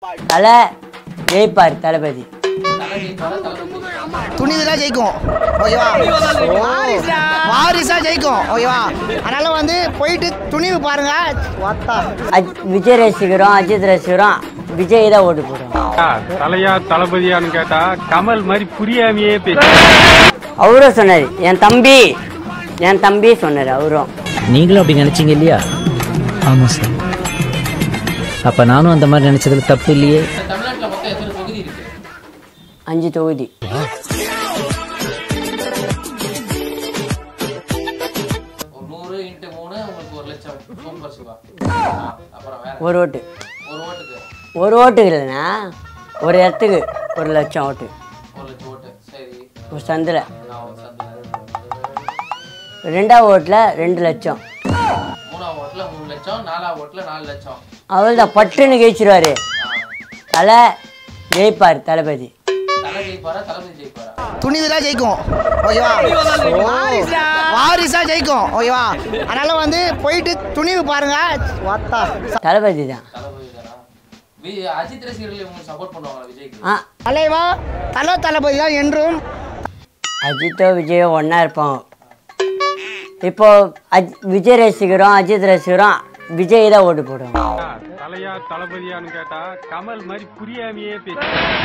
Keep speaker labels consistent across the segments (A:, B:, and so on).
A: தலை ஜெயிப்பார் தளபதி.
B: துணிவுதான் ஜெயிக்கும் ஓகேவா, வாரிசா ஜெயிக்கும் ஓகேவா. அதனால வந்து போயிட்டு துணிவு பாருங்க.
A: விஜய் ரசிக்கிறோம், அஜித் ரசிக்கிறோம், விஜய் தான் ஓட்டு போடுறோம்.
C: தலையா தளபதியான்னு கேட்டா கமல் மாதிரி புரியாமையே பேச
A: அவரும் சொன்னாரு, என் தம்பி சொன்னாரு அவரும்.
D: நீங்களும் அப்படி நினைச்சீங்க இல்லையா? ஆமா சார். அப்ப நானும் அந்த மாதிரி நினைச்சதுல தப்பு இல்லையே.
A: 5 தொகுதி. ஒரு ஓட்டுக்கு இல்லைண்ணா, ஒரு இடத்துக்கு 1 லட்சம் ஓட்டு. ஒரு சந்தில் 2ஆவது ஓட்டில் 2 லட்சம்,
E: 3ஆவது ஓட்டில் 3 லட்சம், 4ஆவது ஓட்டில் 4 லட்சம்.
A: அவள்தான் பட்டுன்னு ஜெயிச்சிருவாரு. தலை ஜெயிப்பார் தளபதி.
B: துணிவுதான் ஜெயிக்கும் ஓகேவா, வாரிசா ஜெயிக்கும் ஓகேவா. அதனால வந்து போயிட்டு துணிவு பாருங்க.
A: தளபதி தான்.
E: அஜித் ரசிகர்கள் சப்போர்ட் பண்ணுவாங்களா விஜய்க்கு?
B: தலைவா தளபதி தான் என்றும்.
A: அஜித்தோ விஜயோ ஒன்னா இருப்பாங்க. இப்போ விஜய் ரசிக்கிறோம், அஜித் ரசிக்கிறோம், விஜய் தான் ஓட்டு போடுவோம்.
C: தலையா தளபதியான்னு கேட்டா கமல் மாதிரி புரியாமையே பேச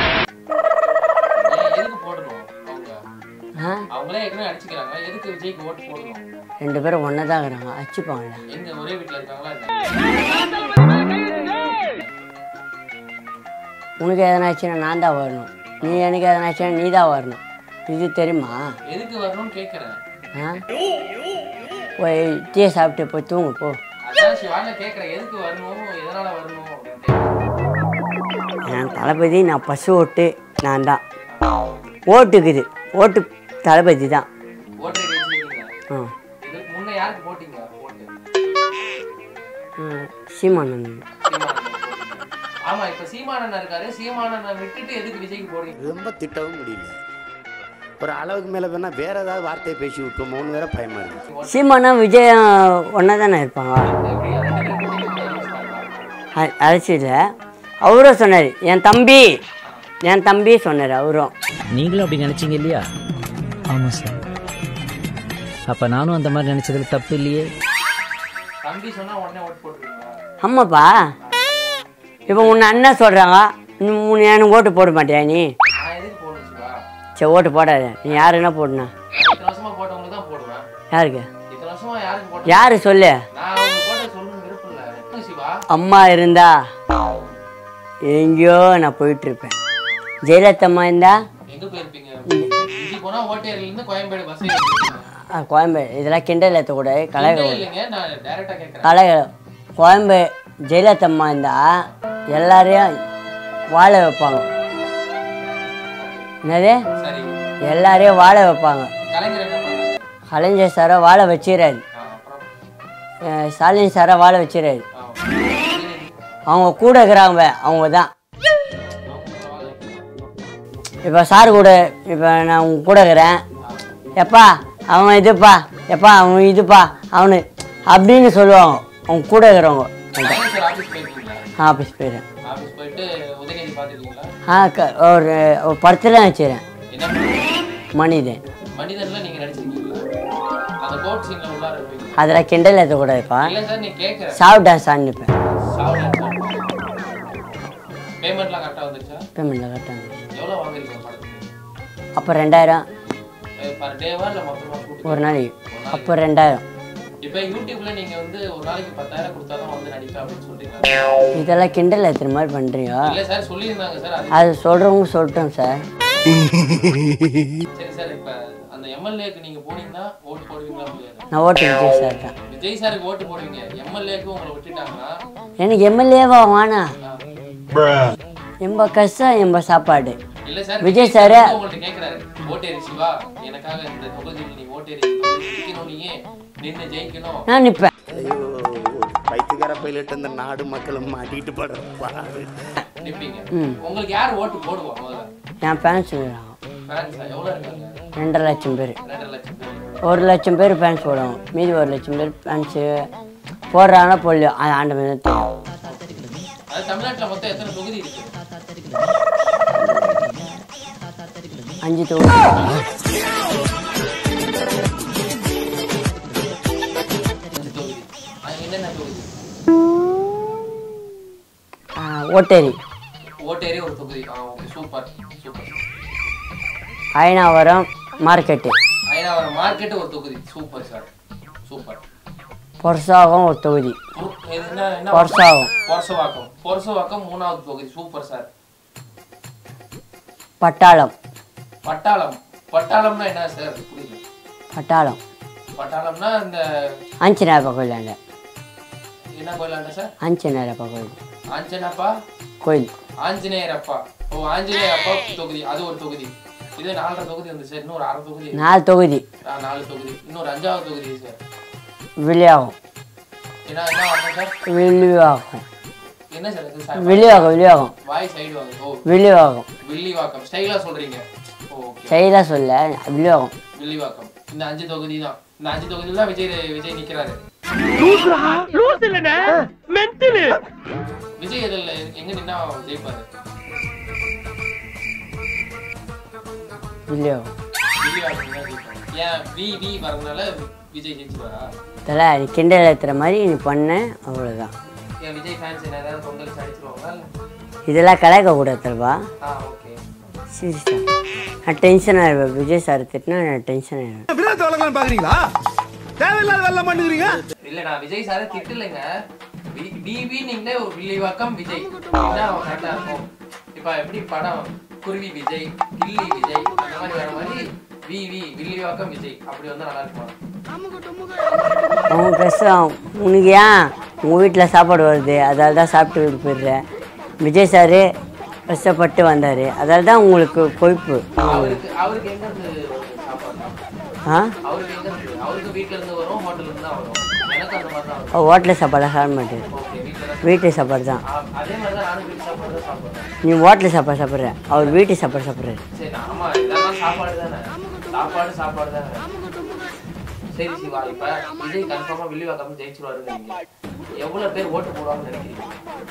E: எதுக்கு போடணும்? அவங்களே ஏற்கனவே அடிச்சுக்கிறாங்க, எதுக்கு விஜய்க்கு ஓட்டு போடணும்?
A: 2 பேரும் ஒன்னா தான் இருக்கிறாங்க, அடிச்சுப்பாங்கல்ல.
E: எங்க ஒரே வீட்டுல இருக்காங்களா?
A: உனக்கு எதனாச்சுன்னா நான் தான் வரணும், நீ எனக்கு எதனாச்சுன்னா நீ தான் வரணும். இது தெரியுமா?
E: எதுக்கு வரணும்னு கேட்குறேன்.
A: போய் டீ சாப்பிட்டு போய் தூங்கு போ.
E: எதுக்கு வரணும், எதனால வரணும்?
A: என் தளபதி, நான் பசு ஓட்டு நான் தான். ஓட்டுக்குது ஓட்டு தளபதி தான். சீமானன்.
E: ஆமா, இப்ப சீமானன் இருக்காரு. சீமானனை விட்டுட்டு எதுக்கு விஜய்க்கு போடுறீங்க?
F: ரொம்ப திட்டவும் முடியல. ஒரு அளவுக்கு மேல வேணா வேற ஏதாவது வார்த்தையை பேசி விட்டுருமோன்னு வேற பயமா இருக்கு.
A: சீமானும் விஜயம் ஒன்னா தானே இருப்பாங்க. அரசியல அவரும் சொன்னாரு, என் தம்பி சொன்னாரு அவரும்.
D: நீங்களும் அப்படி நினைச்சீங்க இல்லையா? ஆமா சார். அப்ப நானும் அந்த மாதிரி நினைச்சதுல தப்பு இல்லையே.
E: தம்பி சொன்னா உடனே ஓட்டு போடுவீங்களா?
A: ஆமாப்பா. இப்போ உன்னை அண்ணன் சொல்றாங்க, எனக்கு ஓட்டு போட மாட்டியா நீ? சரி ஓட்டு போடாத, நீ யாருன்னா போடுனா? யாருக்கு? யாரு சொல்லு. அம்மா இருந்தா எங்கேயோ நான் போயிட்டு இருப்பேன். ஜெயலலிதா அம்மா இருந்தா கோயம்பேடு. இதெல்லாம் கிண்டல் ஏற்றக்கூட கலை கோயம்பேடு. ஜெயலலிதா அம்மா இருந்தா எல்லாரையும் வாழ வைப்பாங்க. என்னது? எல்லாரையும் வாழ வைப்பாங்க. கலைஞர் சாரை வாழ வச்சுறாரு, ஸ்டாலின் சாரை வாழ வச்சுறாரு. அவங்க கூட இருக்கிறாங்க, அவங்க தான். இப்போ சார் கூட, இப்போ நான் உங்க கூட இருக்கிறேன், எப்பா அவன் இதுப்பா, எப்பா அவன் இதுப்பா அவனு அப்படின்னு சொல்லுவாங்க அவங்க கூட இருக்கிறவங்க. ஆஃபீஸ் போயிடுறேன். ஒரு படத்தில் வச்சுக்கிறேன், மனிதன். அதெல்லாம் கிண்டல் ஏற்றக்கூடாதுப்பா. சாவு டான்ஸ் ஆடிப்பேன். பேமெண்ட்லாம் கரெக்டாக வந்துச்சு. அப்போ 2000 ஒரு நாளைக்கு. அப்போ 2000. இதெல்லாம் கிண்டல் ஏற்றுற மாதிரி பண்றீங்க. அது சொல்றவங்க சொல்லிட்டோம் சார். நான் ஓட்டு விஜய் சார் தான். எனக்கு எம்எல்ஏவா வானா? எம்ப கஷ்டம் எம்ப சாப்பாடு. விஜய் சார் நான் நிற்பேன்.
F: பைத்தியக்கார பைலட் அந்த நாடு மக்களும் மாட்டிட்டு படுறாங்க.
A: என் ஃபேன்ஸ் 2 லட்சம் பேர். 1 லட்சம் பேர் ஃபேன்ஸ் போடுவாங்க, மீதி 1 லட்சம் பேர் ஃபேன்ஸு போடுறாங்கன்னா போடலையோ அது ஆண்ட மாதிரி தெரியும்.
E: தமிழ்நாட்டுல மொத்தம் எத்தனை தொகுதி இருக்கு?
A: 5 தொகுதி.
E: என்னென்ன தொகுதி?
A: ஓட்டேரி
E: ஒரு தொகுதி. Okay, super super.
A: Ayanavaram market
E: ஒரு தொகுதி. Super sir, super.
A: பொர்சாகம் ஒரு தொகுதி. பொர்சவாக்கம்
E: 3வது தொகுதி. Super sir. பட்டாளம்னா என்ன சார்? புரியல. பட்டாளம்னா இந்த
A: ஆஞ்சநேயப்பா கோயிலாண்ட.
E: என்ன கோயிலாண்ட சார்?
A: ஆஞ்சநேயப்பா கோயில்.
E: ஆஞ்சனப்பா
A: கோயில்.
E: ஆஞ்சநேயரப்பா. ஆஞ்சநேயரப்பா தொகுதி, அது ஒரு தொகுதி. இது 4 தொகுதி வந்து சார். இன்னொரு 6 தொகுதி.
A: 4 தொகுதி.
E: 4 தொகுதி. இன்னொரு 5வது தொகுதி சார்.
A: வில்லியாகம்.
E: என்ன வாங்க சார்?
A: வில்லிவாகம்.
E: என்ன சார் இது?
A: வில்லிவாகம்.
E: வாய் சைடு வாங்க. ஓ,
A: வில்லிவாகம்.
E: ஸ்டைலா சொல்றீங்க. ஓகே.
A: ஸ்டைலா சொல்ல
E: வில்லிவாக்கம். இந்த 5 தொகுதி தான். இந்த 5 தொகுதியில தான் விஜய் நிக்கிறாரு. விஜய் இதுல எங்க நின்னா ஜெயிப்பாரு?
A: வில்லிவாகம்.
E: ஏன் வி வரதுனால விஜய் ஜெயிச்சுவாரா?
A: தல நீ கிண்டல் ஏத்துற மாதிரி நீ பண்ண, அவ்வளோதான்.
E: ஏன் விஜய் ஃபேன்ஸ் ஏதாவது கொந்தளிச்சு அடிச்சிருவாங்களா?
A: இதெல்லாம் கலாய்க்க கூடாது தல்வா.
E: ஓகே.
A: சரி, நான் டென்ஷன் ஆயிடுவேன். விஜய் சார் திட்டினா நான் டென்ஷன் ஆயிடுவேன்.
B: பாக்குறீங்களா? தேவையில்லாத வேலை பண்ணுறீங்க.
E: இல்ல, நான் விஜய் சாரை திட்டலைங்க. டிவி நீங்களே ஒரு வில்லிவாக்கம் விஜய் கரெக்டா இருக்கும். இப்ப எப்படி படம் குருவி விஜய், கில்லி விஜய் அந்த மாதிரி வர மாதிரி வில்லிவாக்கம் விஜய் அப்படி வந்து நல்லா இருக்கும்.
A: அவங்க கஷ்டம் உனக்கு. ஏன் உங்கள் வீட்டில் சாப்பாடு வருது, அதால் தான் சாப்பிட்டு போயிடுறேன். விஜய் சார் கஷ்டப்பட்டு வந்தார், அதால் தான் உங்களுக்கு கொழுப்பு.
E: அவருக்கு எங்க இருந்து சாப்பாடு? அவருக்கு வீட்டுல இருந்து வரும், ஹோட்டல்ல இருந்து தான் வரும். எனக்கு அந்த மாதிரி தான்.
A: ஹோட்டலில் சாப்பாடு சாப்பிட மாட்டேன், வீட்டு சாப்பாடு தான்.
E: அதே மாதிரி தான் நானும் வீட்டு சாப்பாடு தான் சாப்பிடுறேன்.
A: நீ ஹோட்டலில் சாப்பாடு சாப்பிட்ற, அவர் வீட்டு சாப்பாடு சாப்பிட்றாரு.
E: சரி, ஆமா, இதெல்லாம் சாப்பாடு தானே. சாப்பாடு தானே. சரி சிவா, இப்ப விஜய் கன்ஃபார்மா வில்லிவாக்கம் ஜெயிச்சுருவாருங்க. எவ்வளவு பேர் ஓட்டு போடுவாங்கன்னு நினைக்கிறீங்க?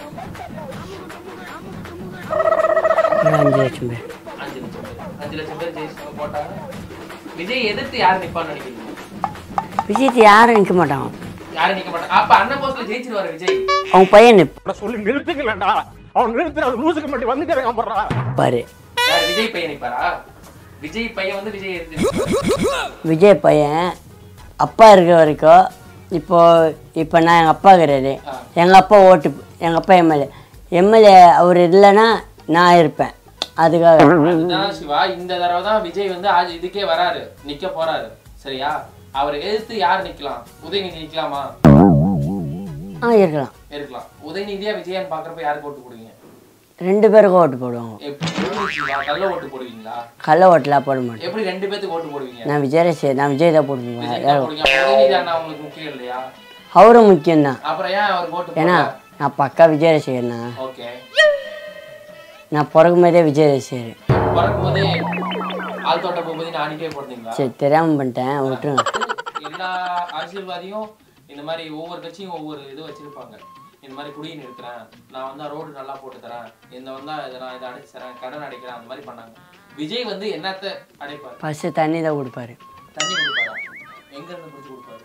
A: 5 லட்சம் பேர்.
E: 5 லட்சம் பேர் ஜெயிச்சு போட்டாங்க. விஜய் எதிர்த்து யார் நிப்பான்னு நினைக்கிறீங்க?
A: விஜய் யாரும் நிற்க மாட்டாங்க.
E: யாரும் நிக்க மாட்டாங்க. அப்ப அண்ணன் போஸ்ட்ல ஜெயிச்சிருவாரு விஜய்.
A: அவங்க பையன்
B: சொல்லி நிறுத்துக்கலடா. அவன் நிறுத்துற லூசுக்கு மட்டும் வந்துட்டேங்க போறா
A: பாரு.
E: யார் விஜய் பையன் நிப்பாரா? விஜய் பையன் வந்து விஜய்
A: விஜய் பையன் அப்பா இருக்க வரைக்கும். இப்போ நான் எங்கள் அப்பா இருக்கிறாரு. எங்கள் அப்பா எங்கள் அப்பா எம்எல்ஏ அவர் இல்லைன்னா நான் இருப்பேன். அதுக்காக
E: சிவா இந்த தடவை தான் விஜய் வந்து இதுக்கே வராரு, நிக்க போறாரு. சரியா? அவர் எதிர்த்து யார் நிக்கலாம்? உதயநிதி நிக்கலாமா? இருக்கலாம். உதயநிதியா விஜயான்னு பாக்குறப்ப யாருக்கு ஓட்டு போடுவீங்க?
A: 2 பேருக்கும் ஓட்டு போடுவாங்க.
E: கள்ள ஓட்டு போடுவீங்களா?
A: கள்ள ஓட்டுலாம் போட மாட்டேன்.
E: எப்படி 2 பேருக்கு ஓட்டு போடுவீங்க?
A: நான் விஜய் தான் போடுவேன்.
E: உதயநிதி அண்ணா உங்களுக்கு முக்கியம் இல்லையா?
A: அவரும் முக்கியம் தான்.
E: அப்புறம் ஏன் அவருக்கு ஓட்டு?
A: ஏன்னா நான் பக்கா விஜய் ரசிகர்ண்ணா.
E: ஓகே.
A: நான் பிறக்கும் போதே விஜய் ரசிகர்.
E: பிறக்கும் போதே ஆள் தோட்ட போகும்போது நானிக்கே போடுறீங்களா?
A: சரி, தெரியாம பண்ணிட்டேன், விட்டுருங்க.
E: எல்லா அரசியல்வாதியும் இந்த மாதிரி ஒவ்வொரு கட்சியும் ஒவ்வொரு இது வச்சிருப்பாங்க. இந்த மாதிரி குடியை நிறுத்துறேன், நான் வந்தா ரோடு நல்லா போட்டு தரேன், இந்த வந்தா நான் இதை அடைச்சு தரேன், கடன் அடைக்கிறேன், அந்த மாதிரி பண்ணாங்க. விஜய் வந்து என்னத்த அடைப்பாரு?
A: ஃபர்ஸ்ட் தண்ணி தான் கொடுப்பாரு.
E: தண்ணி கொடுப்பாரா? எங்க இருந்து பிடிச்சி கொடுப்பாரு?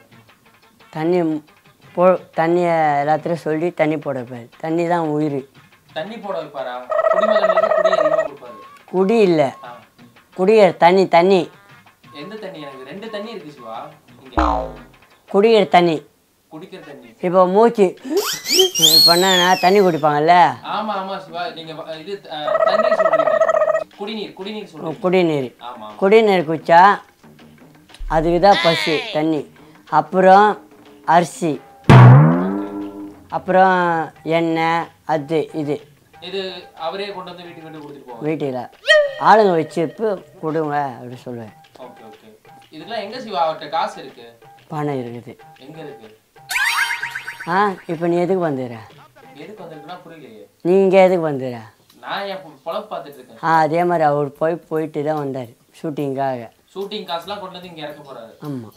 A: தண்ணியை எல்லாத்தையும் சொல்லி தண்ணி போட வைப்பாரு. தண்ணி தான் உயிர்.
E: தண்ணி போட வைப்பாரா? குடிமகனுக்கு குடி அதிகமாக கொடுப்பாரு.
A: குடி இல்லை, குடியர் தண்ணி.
E: எந்த தண்ணி? எனக்கு 2 தண்ணி இருக்கு சிவா.
A: குடிக்கிற தண்ணி,
E: குடிக்கிற தண்ணி.
A: இப்போ மூச்சு பண்ணா தண்ணி குடிப்பாங்கல்ல.
E: ஆமா ஆமா சிவா, நீங்க இது தண்ணீர் சொல்றீங்க. குடிநீர் சொல்றீங்க.
A: குடிநீர் குடிச்சா அதுக்கு தான் பசு தண்ணி. அப்புறம் அரிசி, அப்புறம் எண்ணெய், இது
E: அவரே கொண்டு வந்து வீட்டுக்கு கொடுத்துட்டு போவாங்க.
A: வீட்டில் ஆளுங்க வச்சிருப்பு கொடுங்க அப்படி சொல்லுவேன்.
E: Okay okay. இதெல்லாம் எங்க சிவா அவர்கிட்ட காசு இருக்கு?
A: பணம் இருக்குது.
E: எங்க இருக்கு?
A: இப்போ நீ எதுக்கு வந்துடுற?
E: எதுக்கு வந்திருக்குன்னா புரியலையே.
A: நீ இங்கே எதுக்கு வந்துடுற?
E: நான் என் பொழப்பு பார்த்துட்டு இருக்கேன்.
A: அதே மாதிரி அவர் போயிட்டு தான் வந்தார் ஷூட்டிங்காக.
E: ஷூட்டிங் காசுலாம் கொண்டு வந்து இங்கே இறக்க போறாரு.
A: ஆமாம்.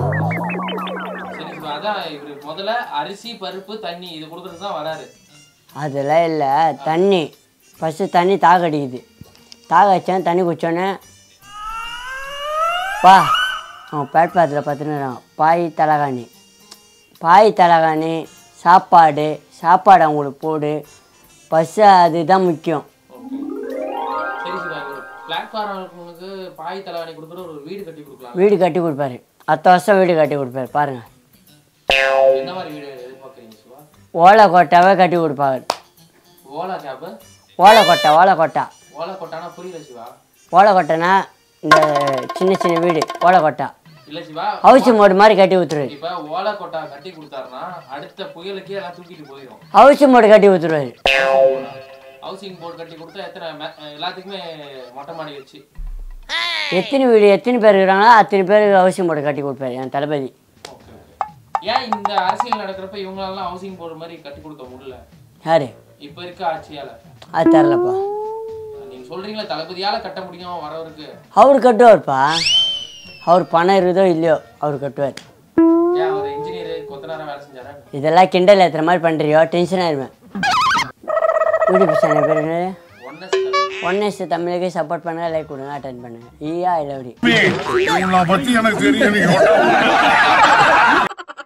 E: சரி, அதான் இவர் முதல்ல அரிசி, பருப்பு, தண்ணி இது கொடுக்குறது தான் வராரு.
A: அதெல்லாம் இல்லை, தண்ணி ஃபஸ்ட்டு தண்ணி தாக அடிக்குது, தாக அடித்தேன், தண்ணி குடித்தோன்னே அவன் பிளாட்பாத்தில் பார்த்துன்னு பாய் தலகாணி சாப்பாடு அவங்களுக்கு போடு, பஸ்ஸு அதுதான் முக்கியம். வீடு கட்டி கொடுப்பாரு, அடுத்த வருஷம் வீடு கட்டி கொடுப்பாரு பாருங்க. ஓலை கொட்டாவே கட்டி கொடுப்பாரு. ஓலை கொட்டைனா இந்த சின்ன சின்ன வீடு ஓலை கொட்டா ஹவுஸ் மோடு மாதிரி கட்டி ஊத்துருவாரு. ஹவுஸ் மோடு கட்டி ஊத்துருவாரு. எத்தனை வீடு எத்தனை பேர் இருக்கிறாங்களோ அத்தனை பேருக்கு ஹவுசிங் போர்டு கட்டி கொடுப்பாரு என் தளபதி.
E: ஏன் இந்த அரசியல் நடக்கிறப்ப இவங்களெல்லாம் ஹவுசிங் போர்டு மாதிரி கட்டி கொடுக்க முடியல?
A: யாரு
E: இப்ப இருக்க ஆட்சியால?
A: அது தெரியலப்பா.
E: நீங்க சொல்றீங்களா தளபதியால கட்ட முடியும் வரவருக்கு?
A: அவர் கட்டுவார்ப்பா, அவர் பணம் இருக்குதோ இல்லையோ அவர் கட்டுவார்.
E: ஏன் அவர் இன்ஜினியர் கொத்தனாரா வேலை செஞ்சாரா?
A: இதெல்லாம் கிண்டல் ஏற்றுற மாதிரி பண்ணுறியோ டென்ஷன் ஆயிடுவேன். யூடியூப் சேனல் பேர் என்ன? ஒன்னஸ் தமிழுக்கு சப்போர்ட் பண்ணுங்க, லைக் கொடுங்க, அட்டென்ட் பண்ணுங்க. ஈயா இல்லை அப்படி